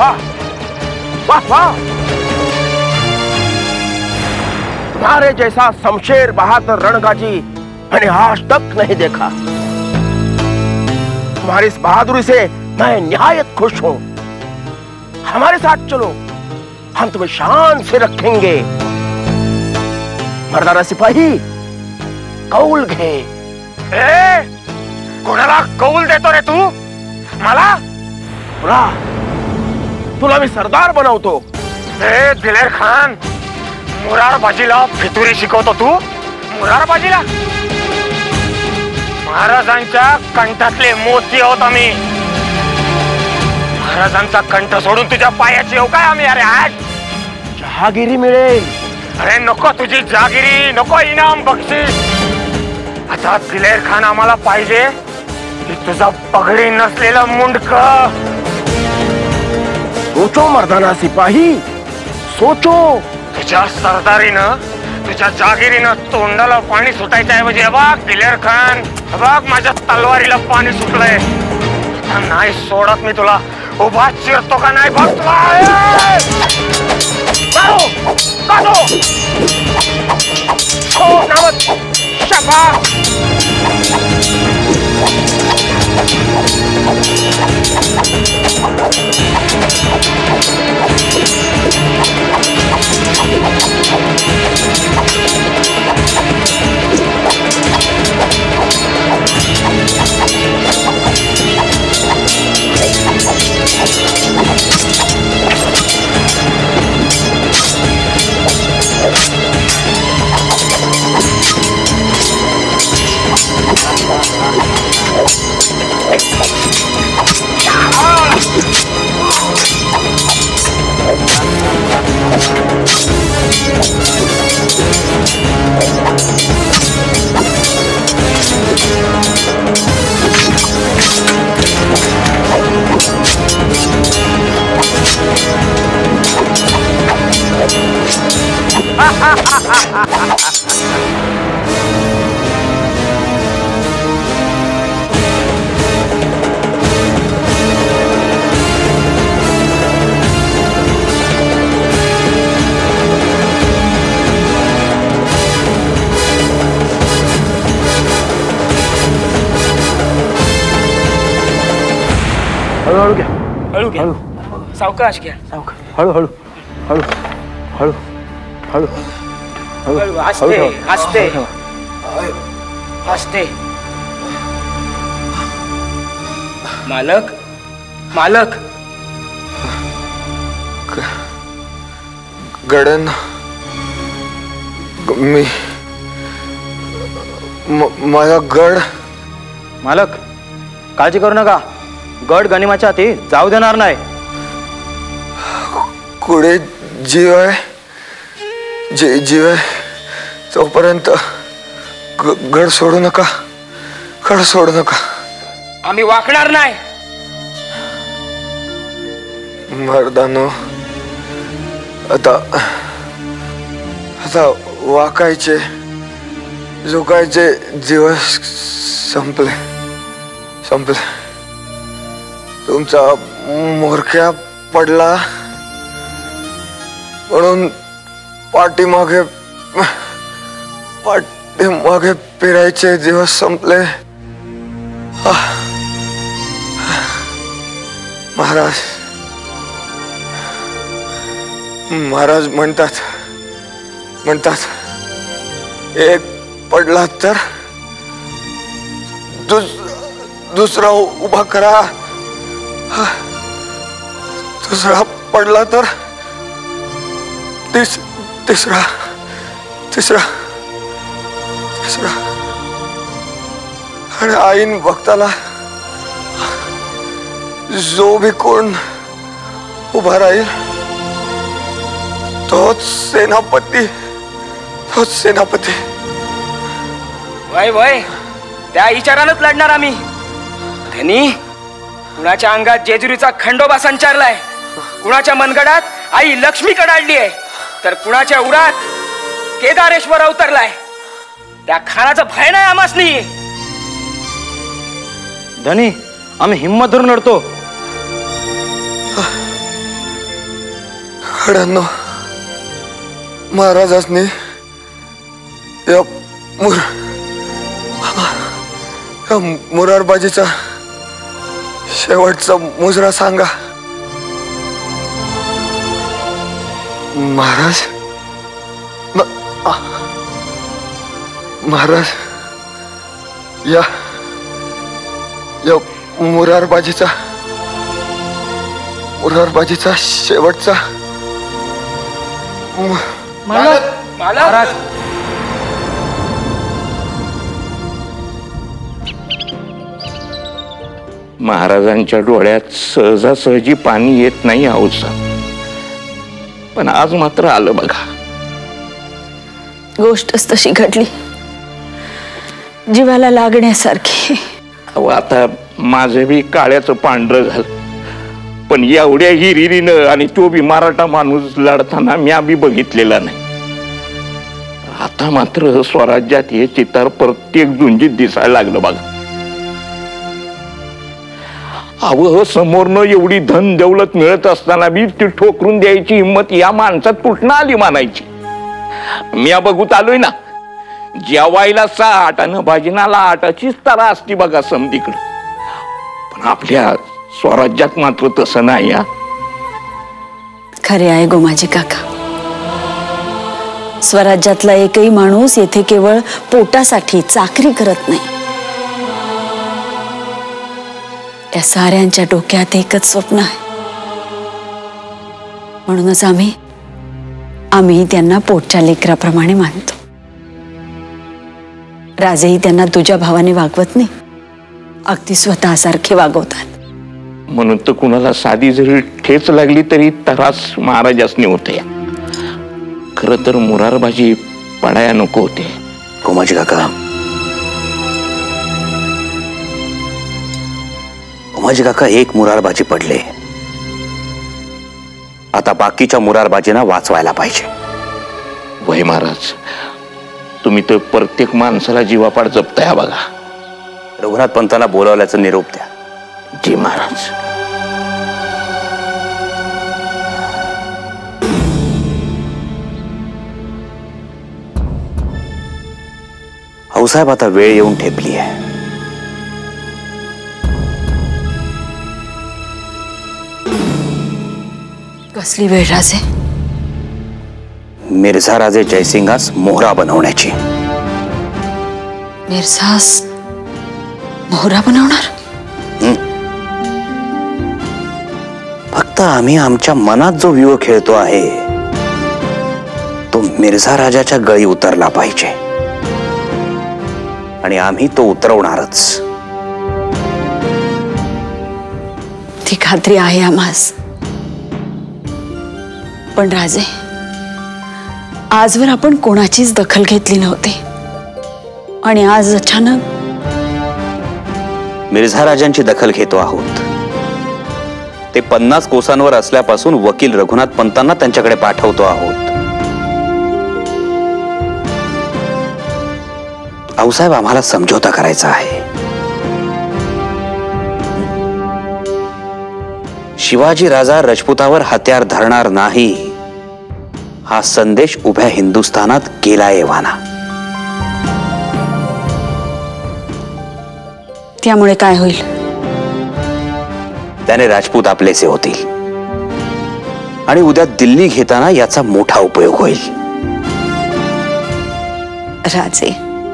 वाह वाह वाह, तुम्हारे जैसा शमशेर बहादुर रणगाजी मैंने आज तक नहीं देखा। तुम्हारी इस बहादुरी से मैं निहायत खुश हूं। हमारे साथ चलो, हम तुम्हें शान से रखेंगे। मर्दाना सिपाही, कौल घे। कोणाला कौल देतो रे तू? मला? तुला मी सरदार बनवतो। दिलेर खान, मुरारबाजीला फितुरी शिकवतो तू? मुरारबाजीला? महाराजांच्या कंठातले मोती आहोत आम्ही। महाराजांचा कंठ सोडून तुझ्या पायाची येऊ काय आम्ही? अरे आज जहागिरी मिळेल। अरे नको तुझी जहागिरी, नको इनाम बक्षीस। आता दिलेर खान आम्हाला पाहिजे की तुझा पगडी नसलेला मुंडक। सोचो मर्दाना सिपाही, सोचो। तुझ्या सरदारीनं, तुझ्या जागिरीनं तोंडाला पाणी सुटायच्या ऐवजी बघ दिलेर खान, बघ माझ्या तलवारीला पाणी सुटलंय। आता नाही सोडत मी तुला, उभा चिरतो का नाही बघ तुला। हळू घ्या, हळू घ्या, सावकाश घ्या, हळू हळू हळू हळू हळू हळू, हसते हसते हसते। मालक, मालक। गडन, मी माझा गड। मालक, काळजी करू नका, गड गनिमाच्या हाती जाऊ देणार नाही। कुठे जीव आहे, जीव आहे तोपर्यंत गड सोडू नका, गड सोडू नका। आम्ही वाकणार नाही। मर्दानो, आता वाकायचे झुकायचे दिवस संपले संपले। तुमचा मोरक्या पडला म्हणून पाठीमागे फिरायचे दिवस संपले। महाराज म्हणतात एक पडला तर दुसरा उभा करा, दुसरा पडला तर तिसरा आणि आईन भक्ताला जो भी कोण उभा राहील तोच सेनापती। वय वय, त्या विचारानच लढणार आम्ही। धनी, कुणाच्या अंगात जेजुरीचा खंडोबा संचारलाय, कुणाच्या मनगडात आई लक्ष्मी कडाडली आहे, तर कुणाच्या उरात केदारेश्वर अवतरलाय। त्या खानाचं भय नाही आमासनी। धनी, आम्ही हिम्मत धरून लढतो। खड्यांनो महाराजांनी या मुरारबाजीचा शेवटचा मुजरा सांगा. महाराज महाराज या मुरारबाजीचा शेवटचा महाराज महाराजांच्या डोळ्यात सहजासहजी पाणी येत नाही आऊसा, पण आज मात्र आलं बघा. गोष्टच तशी घडली, जीवाला लागण्यासारखी. अहो आता माझं बी काळ्याचं पांढरं झालं, पण एवढ्या हिरिरीनं आणि तो बी मराठा माणूस लढताना म्या बी बघितलेला नाही. आता मात्र स्वराज्यात हे चितार प्रत्येक झुंजीत दिसायला लागलं बघा. अहो समोरनं एवढी धन दौलत मिळत असताना बी ती ठोकरून द्यायची हिंमत या माणसात कुठनं आली म्हणायची. म्या बघूत आलोय ना, जेवायला 6 आणि भाजनाला 8चीच तारा असती बघा समधीकडं, पण आपल्या स्वराज्यात मात्र तसं नाही. खरे आहे गोमाजी काका, स्वराज्यातला एकही माणूस येथे केवळ पोटासाठी चाकरी करत नाही. या साऱ्यांच्या डोक्यात एकच स्वप्न आहे, म्हणूनच आम्ही त्यांना पोटच्या लेकराप्रमाणे मानतो. राजेही त्यांना तुझ्या भावाने वागवत नाही, अगदी स्वतःसारखे वागवतात. म्हणून तर कुणाला साधी जरी ठेच लागली तरी त्रास महाराजासनी होते. खरं तर मुरारबाजी पडाया नको होते. गोमाजी काका, गोमाजी काका, एक मुरारबाजी पडले, आता बाकीच्या मुरारबाजींना वाचवायला पाहिजे. वय महाराज, तुम्ही तर प्रत्येक माणसाला जीवापाड जपताय बघा. रघुनाथ पंतांना बोलावल्याचा निरोप द्या. जी महाराज. आऊसाहेब, आता वेळ येऊन ठेपली आहे. कसली वेळ राजे? मिर्झा राजे जयसिंगास मोहरा बनवण्याची. मिर्झास मोहरा बनवणार? फक्त आम्ही आमच्या मनात जो व्यूह खेळतो आहे तो मिर्झा राजाच्या गळी उतरला पाहिजे, आणि आम्ही तो उतरवणारच. ती खात्री आहे आम्हास. पण राजे, आजवर आपण कोणाचीच दखल घेतली नव्हती, आणि आज अचानक मिर्झा राजांची दखल घेतो आहोत. ते 50 कोसांवर असल्यापासून वकील रघुनाथ पंतांना त्यांच्याकडे पाठवतो आहोत. आऊसाहेब, आम्हाला समझोता करायचा आहे. शिवाजी राजा राजपुतावर हत्यार धरणार नाही हा संदेश उभ्या हिंदुस्थानात गेला एव्हाना. त्यामुळे काय होईल? त्याने राजपूत आपलेसे होतील, आणि उद्या दिल्ली घेताना याचा मोठा उपयोग होईल. राजे,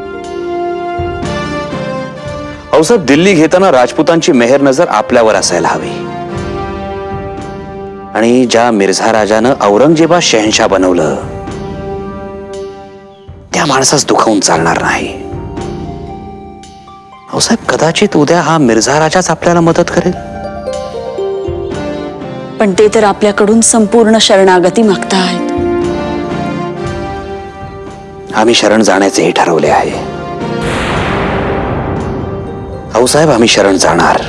आऊसाहेब, दिल्ली घेताना राजपुतांची मेहर नजर आपल्यावर असायला हवी, आणि ज्या मिर्झा राजानं औरंगजेबा शहनशाह बनवलं त्या माणसास दुखावून चालणार नाही. आऊसाहेब, कदाचित उद्या हा मिर्झा राजाच आपल्याला मदत करेल. पण ते तर आपल्याकडून संपूर्ण शरणागती मागतायत. आम्ही शरण जाण्याचेही ठरवले आहे. आऊसाहेब, आम्ही शरण जाणार,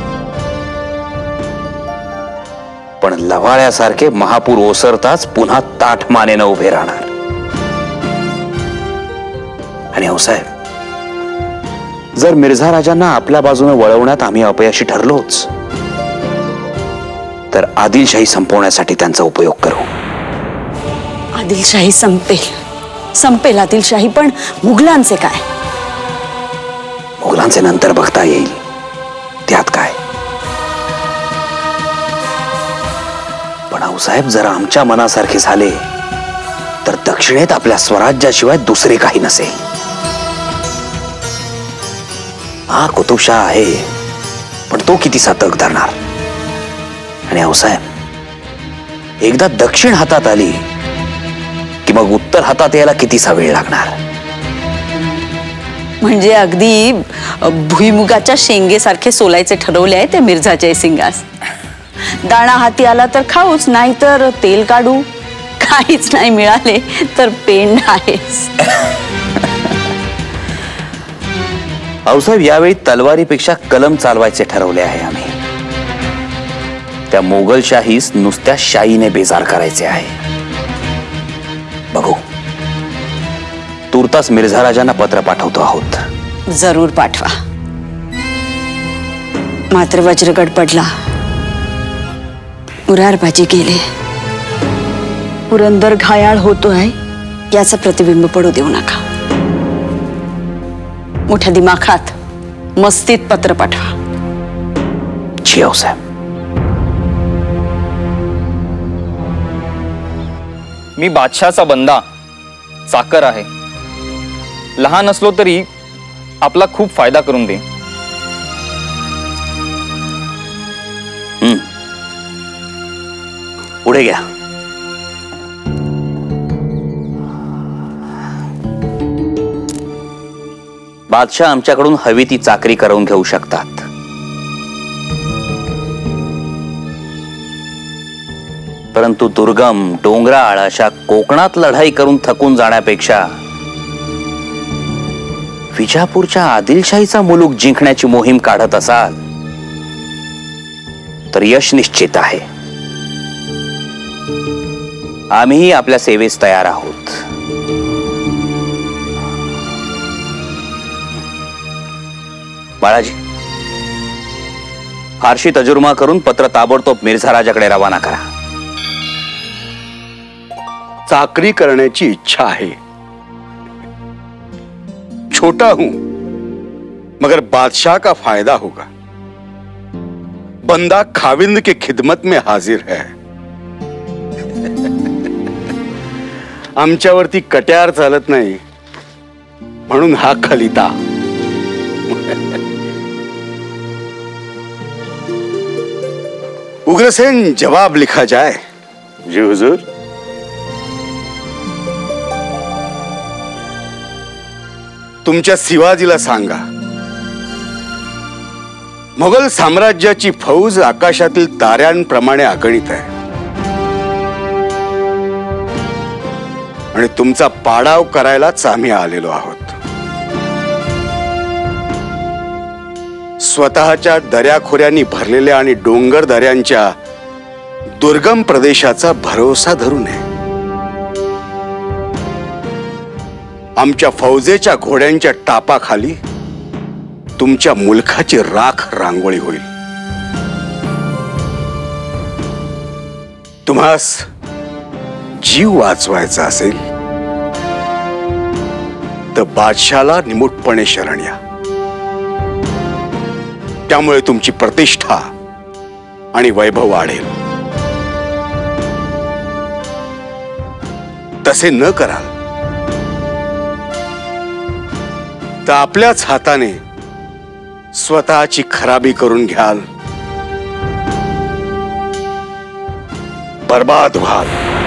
पण लवाळ्यासारखे महापूर ओसरताच पुन्हा ताठ मानेनं उभे राहणार. आणि आऊसाहेब, जर मिर्झा राजांना आपल्या बाजूने वळवण्यात आम्ही अपयशी ठरलोच तर आदिलशाही संपवण्यासाठी त्यांचा उपयोग करू. आदिलशाही संपेल आदिलशाही, पण मुघलांचे काय? मुघलांचे नंतर बघता येईल, त्यात काय. पण आऊसाहेब जर आमच्या मनासारखे झाले तर दक्षिणेत आपल्या स्वराज्याशिवाय दुसरे काही नसेल. हा कुतुबशाह आहे, पण तो कितीसा तग धरणार. आणि आऊसाहेब एकदा दक्षिण हातात आली की मग उत्तर हातात यायला कितीसा वेळ लागणार. म्हणजे अगदी भुईमुगाच्या शेंगेसारखे सोलायचे ठरवले आहे ते मिर्झा जयसिंगास. दाणा हाती आला तर खाऊच, नाही तर तेल काढू. काहीच नाही मिळाले तर पेंड आहेस. आऊसाहेब यावेळी तलवारीपेक्षा कलम चालवायचे ठरवले आहे आम्ही. त्या मोगलशाहीस नुसत्या शाईने बेजार करायचे आहे. बघू, तुर्तास मिर्झा राजांना पत्र पाठवतो आहोत. जरूर पाठवा. मात्र वज्रगड पडला, मुरारबाजी गेले, पुरंदर घायाळ होतोय याचं प्रतिबिंब पडू देऊ नका. मोठ्या दिमाखात मस्तीत पत्र पाठवा. जी आऊसाहेब. मी बादशाहचा बंदा, चाकर आहे. लहान असलो तरी आपला खूप फायदा करून दे. पुढे घ्या. बादशाह आमच्याकडून हवी ती चाकरी करून घेऊ शकतात. परंतु दुर्गम डोंगराळ अशा कोकणात लढाई करून थकून जाण्यापेक्षा विजापूरच्या आदिलशाहीचा मुलूक जिंकण्याची मोहीम काढत असाल तर यश निश्चित आहे. आम्हीही आपल्या सेवेस तयार आहोत. बाळाजी, फारशी तजुर्मा करून पत्र ताबडतोब मिर्झा राजाकडे रवाना करा. चाकरी करने की इच्छा है. छोटा हूं मगर बादशाह का फायदा होगा. बंदा खाविंद की खिदमत में हाजिर है. आमच्यावरती कट्यार चालत नाही म्हणून हा खलिता. उग्रसेन जवाब लिखा जाए. जी हुजूर. तुमच्या शिवाजीला सांगा, मोगल साम्राज्याची फौज आकाशातील ताऱ्यांप्रमाणे अगणित आहे आणि तुमचा पाडाव करायलाच आम्ही आलेलो आहोत. स्वतःच्या दऱ्याखोऱ्यांनी भरलेल्या आणि डोंगर दऱ्यांच्या दुर्गम प्रदेशाचा भरोसा धरू नये. आमच्या फौजेच्या घोड्यांच्या टापाखाली तुमच्या मुलखाची राख रांगोळी होईल. तुम्हास जीव वाचवायचा असेल तर बादशाला निमूटपणे शरण या. त्यामुळे तुमची प्रतिष्ठा आणि वैभव वाढेल. तसे न कराल तर आपल्याच हाताने स्वतःची खराबी करून घ्याल, बर्बाद व्हाल.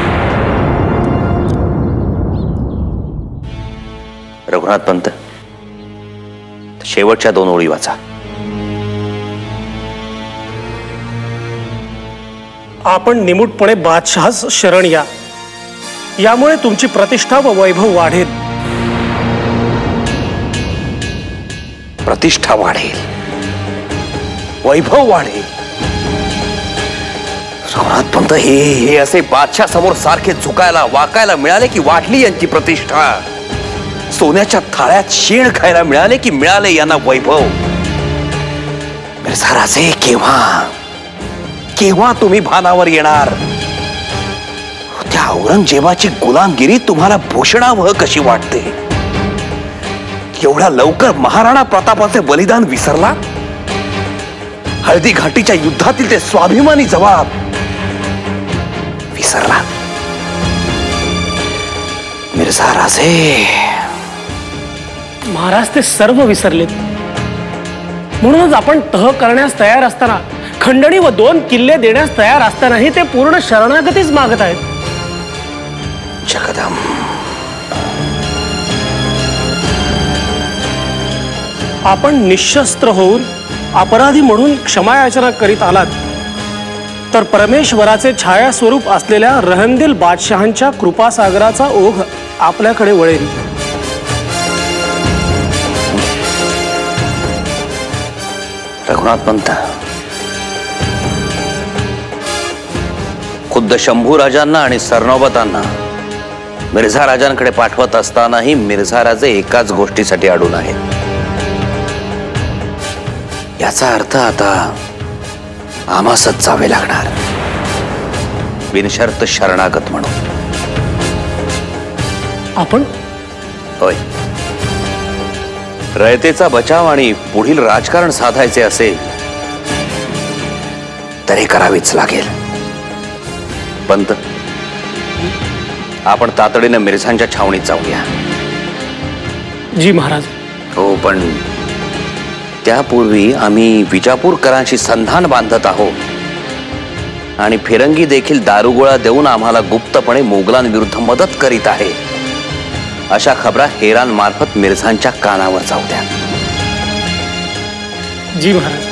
रघुनाथ पंत, शेवटच्या 2 ओळी वाचा. आपण निमूटपणे बादशाहस शरण या, यामुळे तुमची प्रतिष्ठा व वैभव वाढेल. प्रतिष्ठा वाढेल, वैभव वाढेल. रघुनाथ पंत, हे असे बादशाह समोर सारखे झुकायला वाकायला मिळाले की वाढली यांची प्रतिष्ठा. सोन्याच्या थाळ्यात शेण खायला मिळाले की मिळाले यांना वैभव. मिर्झा राजे, केव्हा तुम्ही भानावर येणार? त्या औरंगजेबाची गुलामगिरी तुम्हाला भूषणावह कशी वाटते? एवढ्या लवकर महाराणा प्रतापाचे बलिदान विसरला? हळदी घाटीच्या युद्धातील ते स्वाभिमानी जवाब विसरला? मिर्झा राजे, महाराज ते सर्व विसरलेत. म्हणूनच आपण तह करण्यास तयार असताना, खंडणी व 2 किल्ले देण्यास तयार असतानाही ते पूर्ण शरणागतीच मागत आहेत. जगदम, आपण निशस्त्र होऊन अपराधी म्हणून क्षमायाचना करीत आलात तर परमेश्वराचे छायास्वरूप असलेल्या रहंदिल बादशहांच्या कृपासागराचा ओघ आपल्याकडे वळेल. रघुनाथ पंत, खुद्द शंभू राजांना आणि सरनौबतांना मिर्झा राजांकडे पाठवत असतानाही मिर्झा राजे एकाच गोष्टीसाठी अडून आहेत. याचा अर्थ आता आम्हासच जावे लागणार, बिनशर्त शरणागत म्हणून. आपण होय, रयतेचा बचाव आणि पुढील राजकारण साधायचे असेल तर हे करावेच लागेल. पंत, आपण तातडीने मिर्झांच्या छावणीत जाऊया. जी महाराज. हो, पण त्यापूर्वी आम्ही विजापूरकरांशी संधान बांधत आहोत आणि फिरंगी देखील दारुगोळा देऊन आम्हाला गुप्तपणे मोगलांविरुद्ध मदत करीत आहे, अशा खबरा हेरांमार्फत मिर्झांच्या कानावर जाऊ द्या. जी महाराज.